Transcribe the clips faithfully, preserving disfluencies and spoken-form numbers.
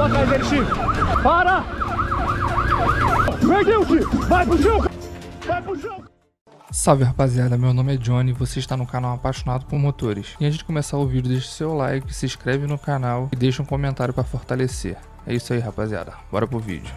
vou atrás dele, tio. Para! Perdeu, tio! Vai pro chão! Vai pro chão! Salve rapaziada, meu nome é Johnny e você está no canal Apaixonado por Motores. E antes de começar o vídeo, deixa seu like, se inscreve no canal e deixa um comentário para fortalecer. É isso aí rapaziada, bora pro vídeo.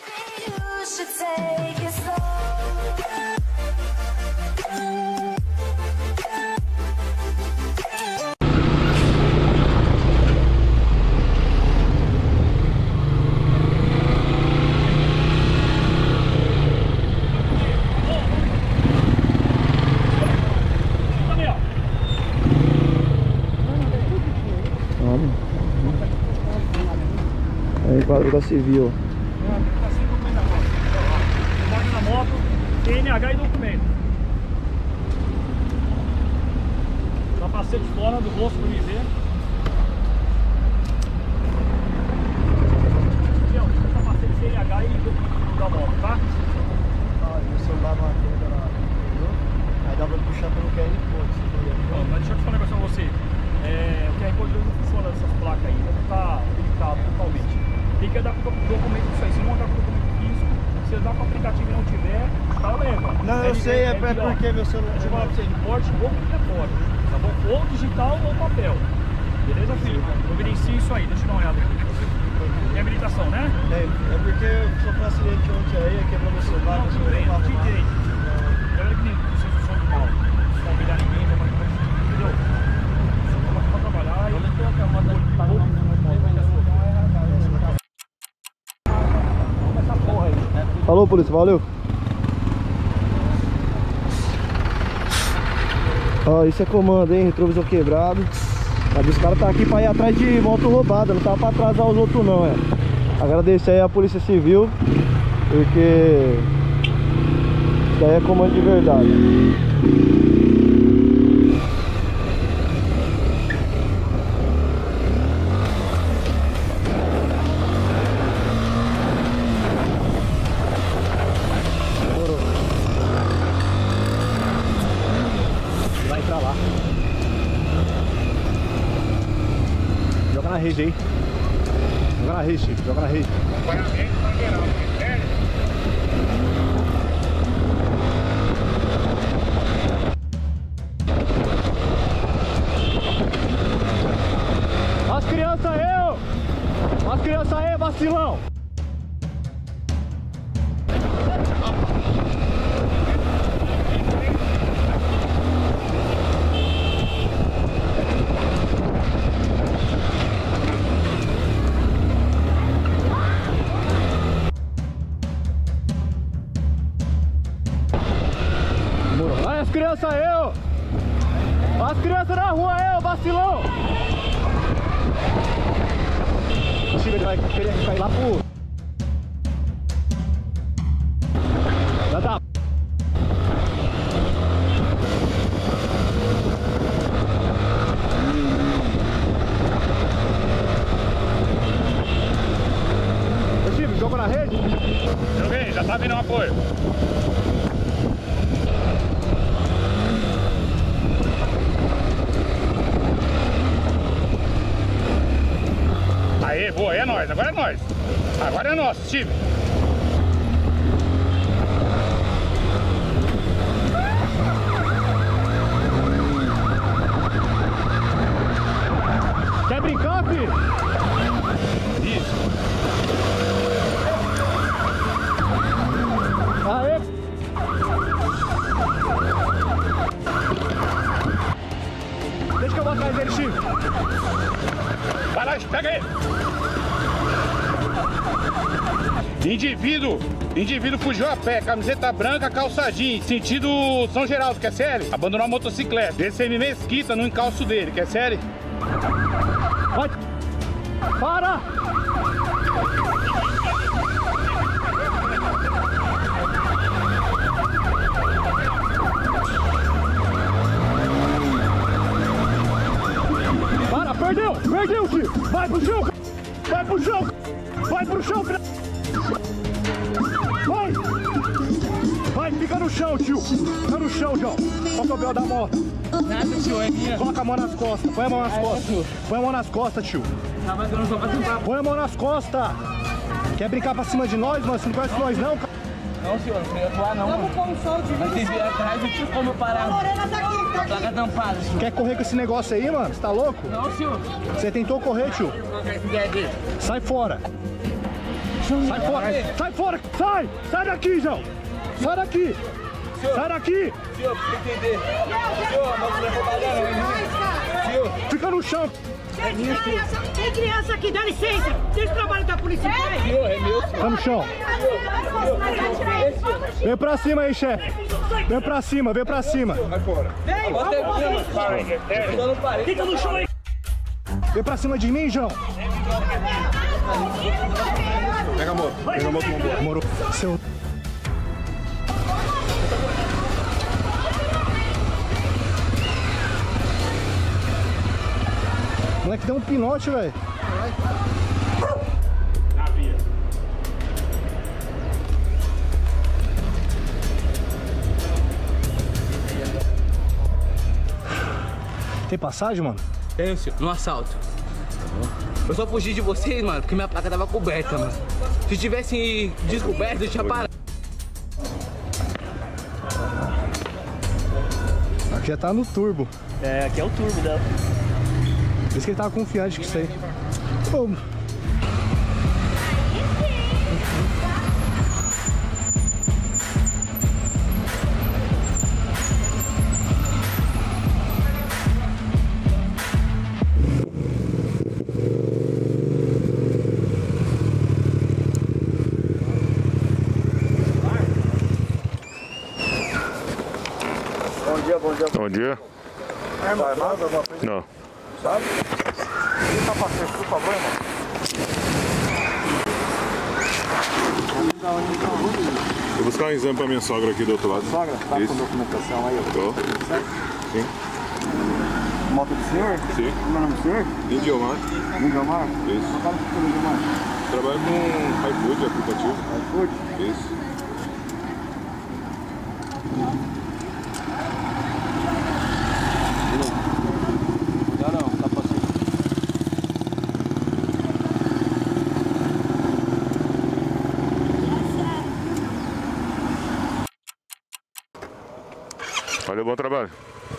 É quadro da Civil. Assim documento agora. Embarque na moto, T N H e documento. Capacete fora do bolso pra me ver. Capacete T N H e documento da moto, tá? Ah, e o celular na tenda lá, entendeu? Aí dá pra puxar pelo Q R Code. Ó, mas deixa eu te falar um negócio pra você. É, o Q R Code não funciona nessas placas aí, não tá limitado totalmente. Tem que andar com o documento disso aí. Se não andar com o documento físico, se andar com o aplicativo e não tiver, tá leva. Não, eu é, sei, é, é, é porque meu celular. Deixa eu falar pra você, de porte ou qualquer fora, tá bom? Ou digital ou papel. Beleza, filho? Providencie isso aí, deixa eu dar uma olhada aqui. Tem habilitação, né? É, é porque eu sofri um acidente ontem aí, quebrou meu celular. Não, tudo bem, não tinha direito. Já viu que nem vocês não são de mal. Não vão humilhar ninguém, não vai fazer, entendeu? Só estamos aqui pra trabalhar e eu não tô aqui a moto da Falou, polícia, valeu. Ó, isso é comando, hein? Retrovisor quebrado. Mas os caras tá aqui pra ir atrás de moto roubada, não tá pra atrasar os outros não, é. Agradecer aí a Polícia Civil, porque isso daí é comando de verdade. Vai pra lá. Joga na rede aí. Joga na rede, Chico. Joga na rede. As crianças aí, ô! As crianças aí, vacilão! Olha as crianças aí, ó! As crianças na rua aí, ó, vacilão! O Chico vai querer cair lá pro... Já tá! Ô Chico, joga na rede? Joguei, já tá vindo um apoio. Aê, boa, é nóis, agora é nóis. Agora é nosso, Steve. Quer brincar, filho? Isso. Aê. Deixa que eu vou atrás dele, Chico. Vai lá, pega ele. Indivíduo, indivíduo fugiu a pé, camiseta branca, calça jeans, sentido São Geraldo, quer série? Abandonou a motocicleta, desceu em Mesquita no encalço dele, quer série? Vai! Para! Para, perdeu! Perdeu, tio! Vai pro chão! Vai pro chão! Vai pro chão! Vai! Vai, fica no chão, tio! Fica no chão, João! Qual que é o B O da moto? Nada, tio, é minha. Coloca a mão nas costas, põe a mão nas Ah, é, costas. tio. Põe a mão nas costas, tio. Põe a mão nas costas. Quer brincar pra cima de nós, mano? Você não conhece nós, não? Não, senhor, não queria atuar, não. Vamos com o sol de Mas vocês vieram atrás, não tinha como parar. A morena tá aqui, tá aqui. Placa tampada, senhor. Quer correr com esse negócio aí, mano? Você tá louco? Não, senhor. Você tentou correr, tio. Sai fora. Sai fora. Sai fora. Sai. Sai daqui, João. Sai daqui. Senhor. Sai daqui. Senhor, precisa entender. Senhor, não se levou não. Senhor. Fica no chão. Tem criança, tem criança aqui, dá licença. Deixa o trabalho da polícia. Senhor, é meu. Fica no chão. Vem pra cima aí, chefe. Vem pra cima, vem pra cima. Vai fora. Vem, vamos. Fica no chão aí. Vem pra cima de mim, João. Pega a moto. Pega a moto, vambora. Morou. Seu... Moleque deu um pinote, velho. Na via. Tem passagem, mano? Tenho, senhor. No assalto. Eu só fugi de vocês, mano, porque minha placa tava coberta, mano. Se tivessem descoberto, eu tinha parado. Aqui já tá no turbo. É, aqui é o turbo dela. Por isso que ele tava confiante com isso aí. Pô. Bom dia, bom dia. Bom dia. É armado alguma coisa? Não. Sabe? E capacete, por favor, irmão. Vou buscar um exame pra minha sogra aqui do outro lado. Sogra, tá Isso. com documentação aí? Tô. Certo? Sim. Moto do senhor? Sim. Como é o nome do senhor? Indiomar. Lindomar? Isso. Trabalha com o Lindomar? Trabalho com iFood, aplicativo. iFood? Isso. Não, não, tá passando. Valeu, bom trabalho.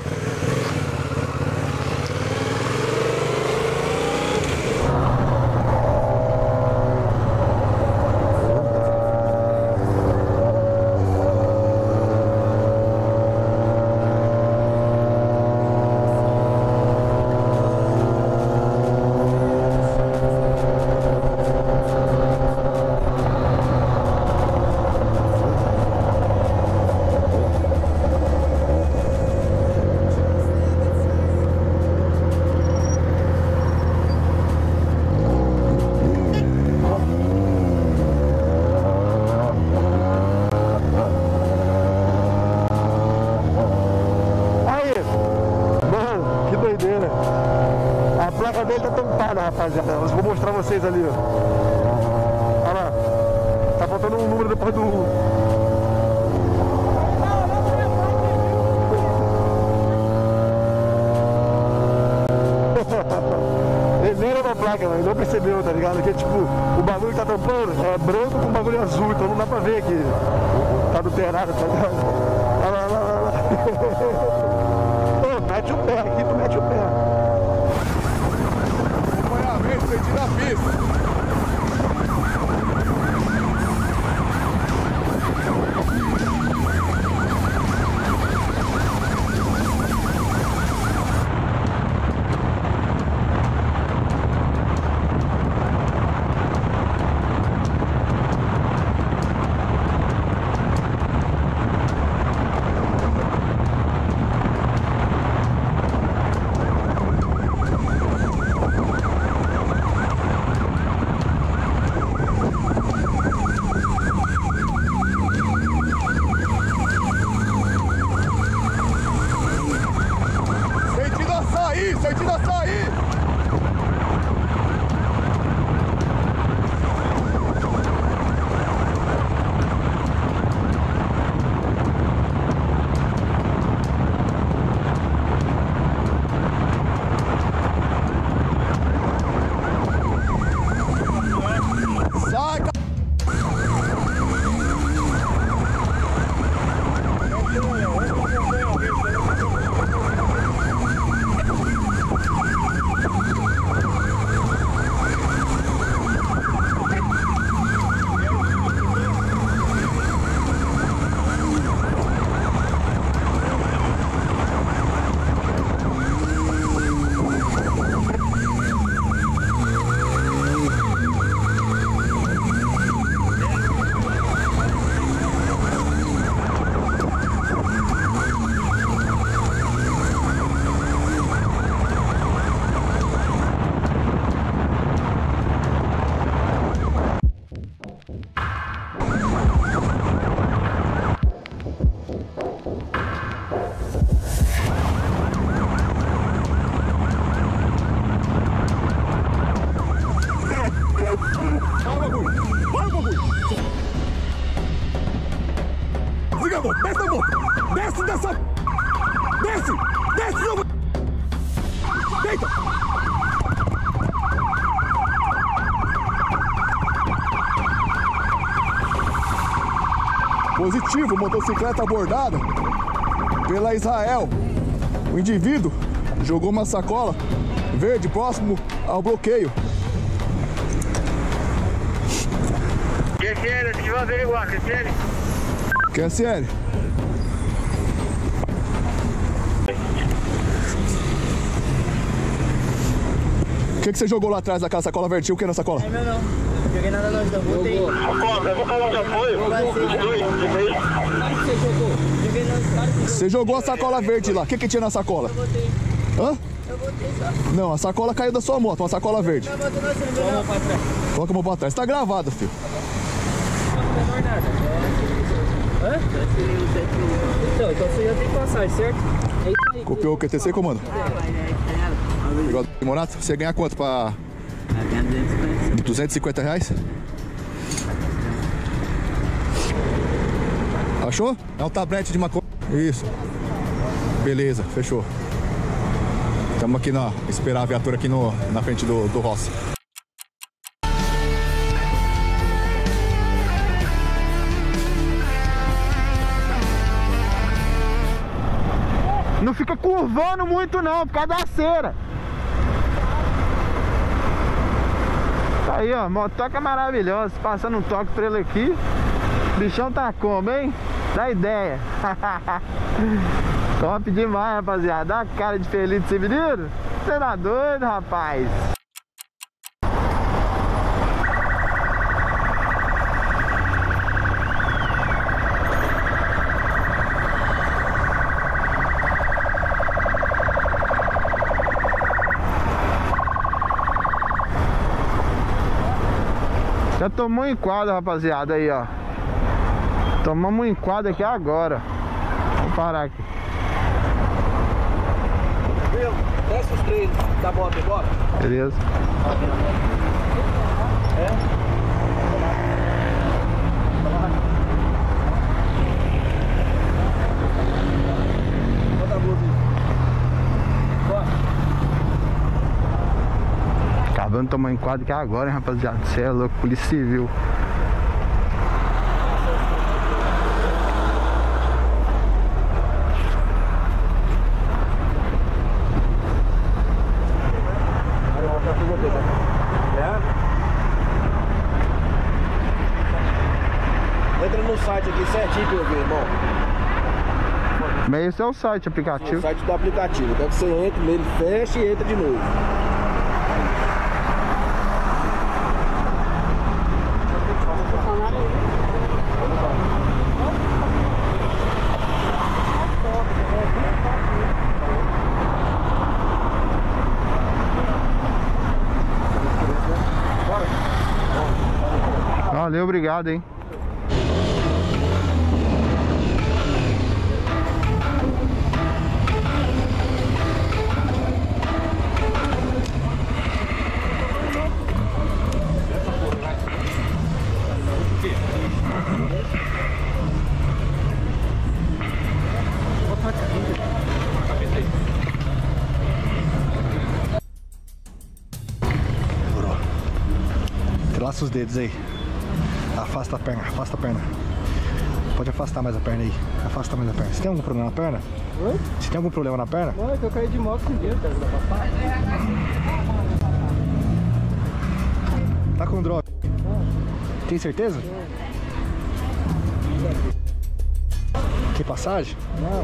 A placa dele tá tampada, rapaziada. Eu vou mostrar vocês ali, ó. Olha lá. Tá faltando um número depois do um. Ele nem era da placa, mas não percebeu, tá ligado? Porque tipo, o bagulho tá tampando, é branco com bagulho azul, então não dá pra ver aqui. Tá adulterado, tá ligado? Olha lá, olha lá, olha lá. Ô, mete o pé aqui, tu mete o pé. Acompanhamento, sentido da pista. Desce, não! Deita! Positivo, motocicleta abordada pela Israel. O indivíduo jogou uma sacola verde próximo ao bloqueio. Q S L, tem que averiguar, Q S L. Q S L. O que, que você jogou lá atrás daquela sacola verde? Tinha o que na sacola? É meu não. Não joguei nada não, então botei. Sacola, eu vou falar onde foi. Você jogou? Joguei não. Você jogou a sacola verde lá. O que, que tinha na sacola? Eu botei. Hã? Eu botei só. Não, a sacola caiu da sua moto, uma sacola verde. Não, não, você não viu não. Pra trás. Coloca a mão pra trás. Tá gravado, filho. Não tem nada. Hã? Então, então você já tem passagem, certo? É isso aí. Copiou o Q T C, comando? Igual do Morato, você ganha quanto pra... duzentos e cinquenta reais? Achou? É um tablete de maconha. Isso. Beleza, fechou. Estamos aqui na... esperar a viatura aqui no, na frente do, do Rossi. Não fica curvando muito não, por causa da cera. Tá aí, ó, motoca maravilhosa. Passando um toque pra ele aqui. O bichão tá como, hein? Dá ideia. Top demais, rapaziada. Dá cara de feliz desse menino. Você tá doido, rapaz? Já tomou um enquadro, rapaziada, aí, ó. Tomamos um enquadro aqui agora. Vou parar aqui. Viu? Desce os três da moto agora. Beleza. É? Bota a blusa aí. Bora. Acabando de tomar um enquadro aqui agora, hein, rapaziada. Você é louco, Polícia Civil. Entra no site aqui certinho pra eu ver, irmão. Mas esse é o site, aplicativo. O site do aplicativo. Quer que você entre nele, fecha e entra de novo. Valeu, obrigado, hein. Laça os dedos aí. Afasta a perna, afasta a perna. Pode afastar mais a perna aí. Afasta mais a perna. Você tem algum problema na perna? Oi? Você tem algum problema na perna? Não, é que eu caí de moto esse dia, cara. Tá com droga? Tem certeza? Tem passagem? Não.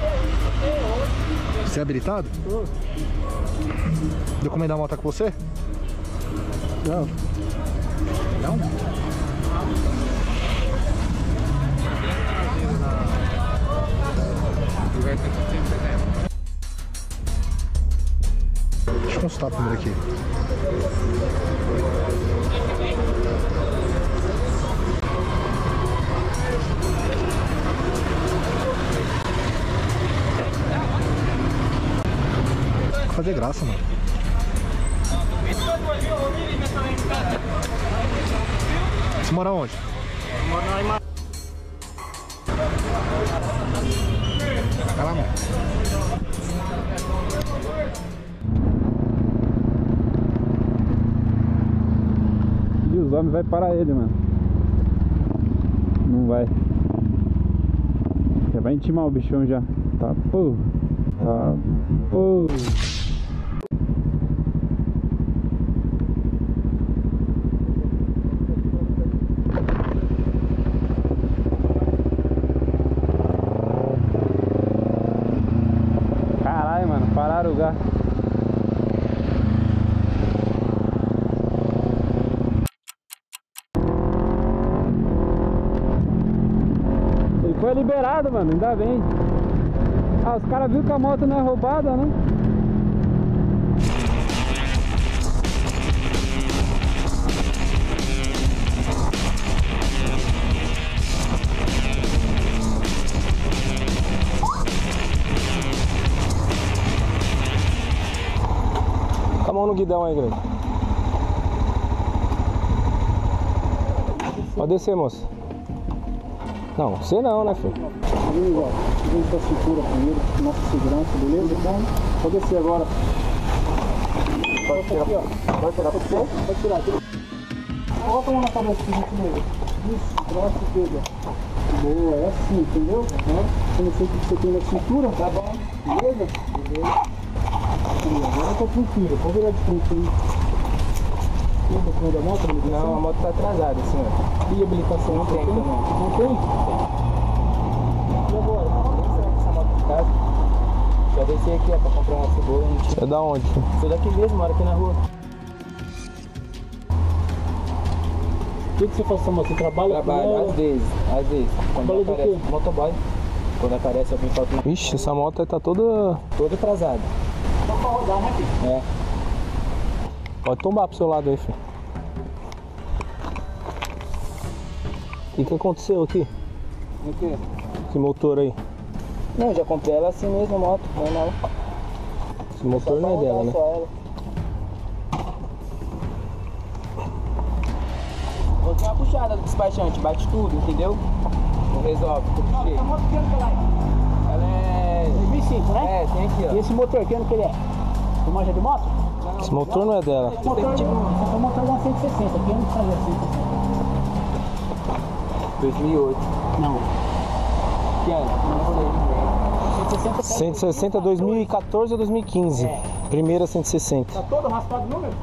Você é habilitado? Tô. Documento da moto tá com você? Não. Não? Deixa eu consultar primeiro aqui. Vou fazer graça, mano. Você mora onde? Eu moro lá em Mar... Vai lá, mano. os homens vão parar ele, mano. Não vai. Já vai intimar o bichão já. Tá, pô. Tá, pô. Caralho, mano. Pararam o lugar. Foi liberado, mano, ainda bem. Ah, os caras viram que a moto não é roubada, né? Com a mão no guidão aí, Greg. Pode descer, moça. Não, você não, né, filho? Vamos, ó, vem pra cintura primeiro, nossa segurança, beleza? Então, pode descer agora. Pode tirar aqui, ó. Pode tirar pra você? Pode tirar aqui. Coloca a mão na cabeça aqui, gente, mesmo. Isso, braço e pega. Boa, é assim, entendeu? Eu não sei o que você tem na cintura, tá bom? Beleza? Beleza. E agora tá tranquilo, pode virar de frente aí. Tem o documento da moto? Não, a moto tá atrasada, senhor. E habilitação não tem também? Não tem? E agora? Nem será que essa moto de casa? Já desci aqui, ó, pra comprar uma cebola. É da onde? Sou daqui mesmo, moro aqui na rua. O que, que você faz com essa moto? Você trabalha Trabalho, com ela? às vezes, às vezes. Quando Trabalha do aparece quê? motoboy. Quando aparece alguém faltando. Ixi, essa moto aí tá toda... Todo atrasado. Só pra rodar, né, filho? É. Pode tombar pro seu lado aí, filho. O que que aconteceu aqui? O quê? Esse motor aí. Não, já comprei ela assim mesmo, a moto, normal. Esse motor não é dela, né? Só ela. Vou ter uma puxada do despachante, bate tudo, entendeu? Não resolve, tudo cheio. Essa moto que ano que ela é? Ela é... dois mil e cinco, né? É, tem aqui, ó. E esse motor, que ano que ele é? Você manja de moto? Esse motor não é dela. Esse motor, esse motor é uma cento e sessenta, que ano que saiu a cento e sessenta? dois mil e oito. Não. Que ano? cento e sessenta. cento e sessenta dois mil e quatorze ou dois mil e quinze? É. Primeira cento e sessenta. Tá todo raspado o número?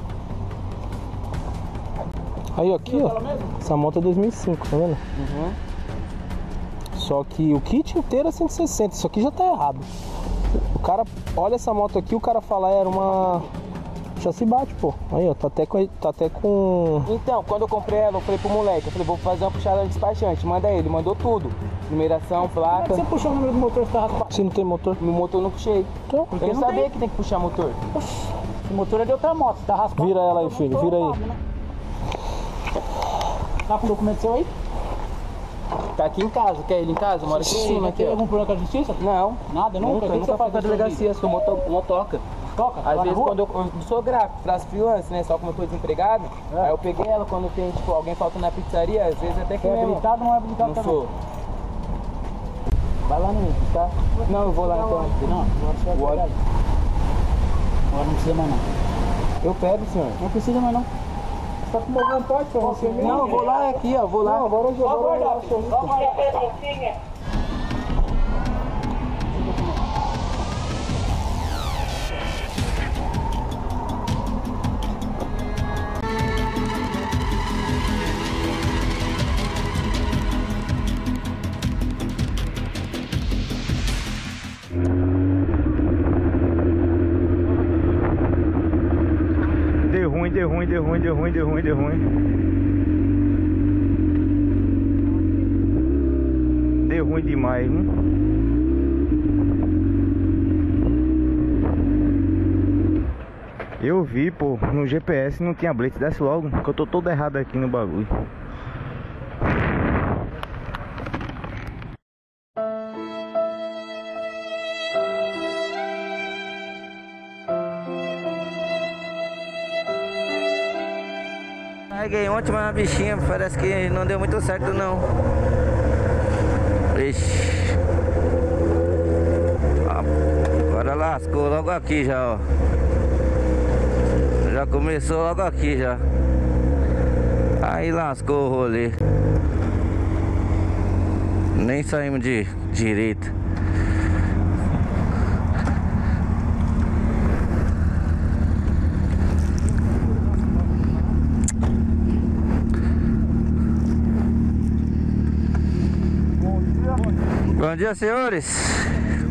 Aí, ó, aqui, ó. Essa moto é dois mil e cinco, tá vendo? Uhum. Só que o kit inteiro é cento e sessenta. Isso aqui já tá errado. O cara olha essa moto aqui, o cara fala, era uma... Já se bate, pô. Aí, ó, tá até com... Tá até com... Então, quando eu comprei ela, eu falei pro moleque, eu falei, vou fazer uma puxada de despachante, manda ele, ele mandou tudo. Numeração, placa. Você puxou o número do motor, você tá raspado. Se não tem motor. No motor eu não puxei. Então, eu não não sabia tem? que tem que puxar motor. Esse motor é de outra moto, você tá raspado. vira ela aí, filho, vira aí. Tá com o documento seu aí? Tá aqui em casa, quer ele em casa? Mora aqui em cima, aqui, Tem ó. algum problema com a justiça? Não. Nada, nunca? Nunca, O que que nunca você fui faz pra na sua delegacia, sou moto, motoca. Toca? Às vezes quando eu, eu sou gráfico, faço freelance, né? Só como eu tô desempregado, É. aí eu peguei ela quando tem, tipo, alguém falta na pizzaria, às vezes até que Você é mesmo. habilitado ou não é habilitado Não também? sou. Vai lá no Inter, tá? Não, eu vou lá então. Não, agora você vai O óleo. pegar. Agora não precisa mais não. Eu pego, senhor. Não precisa mais não. Você tá com boa vontade pra você mesmo? Não, eu vou lá aqui, ó, vou lá. Não, agora eu já vou lá. Deu ruim, deu ruim, deu ruim, deu ruim, deu ruim, deu ruim. Deu ruim demais, hein? Eu vi, pô, no G P S não tinha blitz, desce logo, que eu tô todo errado aqui no bagulho. Carreguei ontem, mas a bichinha parece que não deu muito certo não. Ixi. Agora lascou logo aqui já, ó. Já começou logo aqui já. Aí lascou o rolê. Nem saímos de direita. Bom dia, senhores.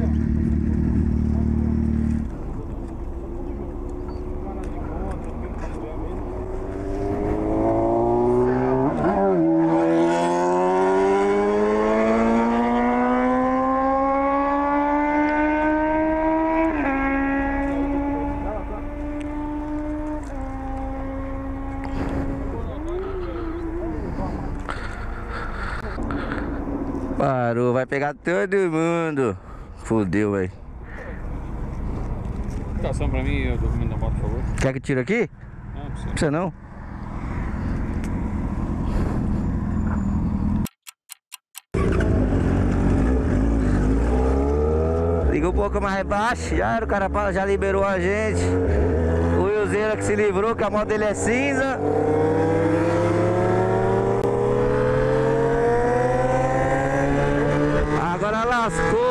Parou, vai pegar todo mundo. Fudeu, velho. Aplicação pra mim, o documento da moto, por favor. Quer que tire aqui? Não, não precisa. Precisa não? Liga um pouco mais baixo, já era, o cara já liberou a gente. O Wilzeira que se livrou, que a moto dele é cinza. Agora lascou.